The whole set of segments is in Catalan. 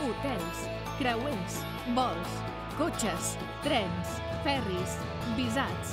hotels, creuers, vols, cotxes, trens, ferris, visats.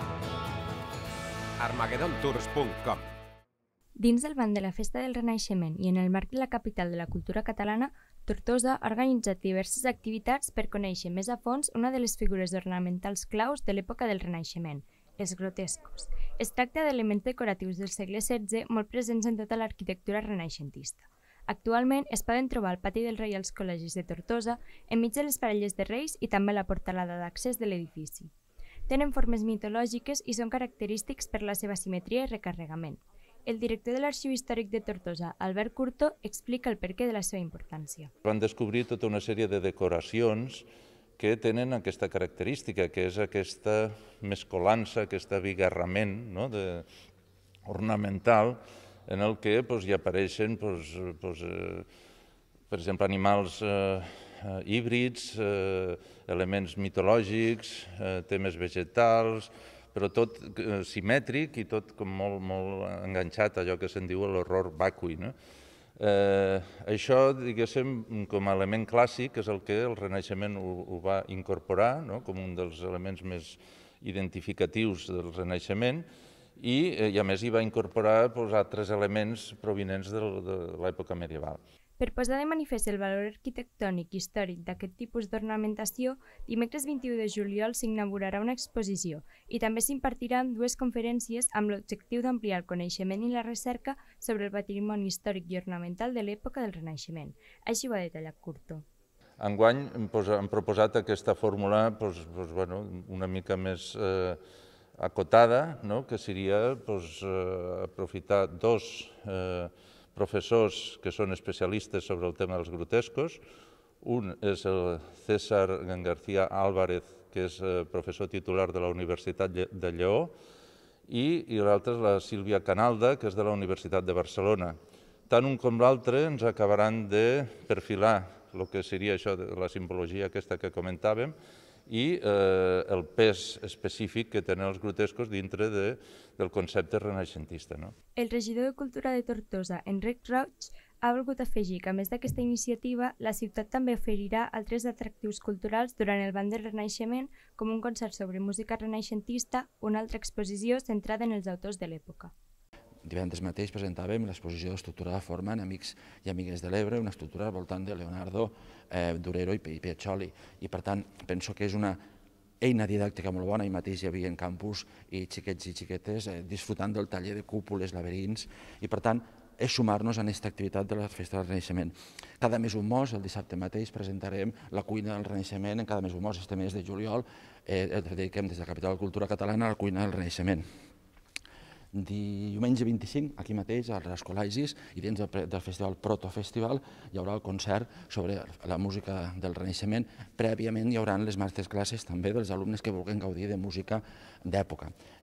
Armageddontours.com. Dins del banc de la Festa del Renaixement i en el marc de la capital de la cultura catalana, Tortosa ha organitzat diverses activitats per conèixer més a fons una de les figures ornamentals claus de l'època del Renaixement, els grotescos. Es tracta d'elements decoratius del segle XVI molt presents en tota l'arquitectura renaixentista. Actualment es poden trobar al pati dels Reials Col·legis de Tortosa, enmig de les parelles de Reis i també a la portalada d'accés de l'edifici. Tenen formes mitològiques i són característics per la seva simetria i recarregament. El director de l'Arxiu Històric de Tortosa, Albert Curto, explica el perquè de la seva importància. Van descobrir tota una sèrie de decoracions que tenen aquesta característica, que és aquesta mescolança, aquest abigarrament ornamental en el que hi apareixen, per exemple, animals híbrids, elements mitològics, temes vegetals, però tot simètric i tot com molt enganxat a allò que se'n diu l'horror vacui. Això, diguéssim, com a element clàssic és el que el Renaixement ho va incorporar com un dels elements més identificatius del Renaixement i a més hi va incorporar altres elements provinents de l'època medieval. Per posar de manifest el valor arquitectònic i històric d'aquest tipus d'ornamentació, dimecres 21 de juliol s'inaugurarà una exposició i també s'impartiran dues conferències amb l'objectiu d'ampliar el coneixement i la recerca sobre el patrimoni històric i ornamental de l'època del Renaixement. Així ho ha detallat Curto. Enguany hem proposat aquesta fórmula una mica més acotada, que seria aprofitar dos professors que són especialistes sobre el tema dels grotescos. Un és el César García Álvarez, que és professor titular de la Universitat de Lleó, i l'altre és la Sílvia Canalda, que és de la Universitat de Barcelona. Tant un com l'altre ens acabaran de perfilar el que seria això, la simbologia aquesta que comentàvem, i el pes específic que tenen els grotescos dintre del concepte renaixentista. El regidor de Cultura de Tortosa, Enric Roig, ha volgut afegir que, a més d'aquesta iniciativa, la ciutat també oferirà altres atractius culturals durant el banc del Renaixement, com un concert sobre música renaixentista, una altra exposició centrada en els autors de l'època. Divendres mateix presentàvem l'exposició d'estructura de forma en Amics i Amigues de l'Ebre, una estructura al voltant de Leonardo, Durero i Piaccioli. I per tant, penso que és una eina didàctica molt bona. Ahir mateix hi havia en campus i xiquets i xiquetes disfrutant del taller de cúpules, laberints, i per tant és sumar-nos a aquesta activitat de la Festa del Renaixement. Cada mes un mos, el dissabte mateix presentarem la cuina del Renaixement, en cada mes un mos, este mes de juliol, dediquem des de la capital de la cultura catalana a la cuina del Renaixement. Diumenge 25, aquí mateix, als Reials Col·legis, i dins del festival Protofestival, hi haurà el concert sobre la música del Renaixement. Prèviament hi haurà les masterclasses també dels alumnes que vulguin gaudir de música d'època.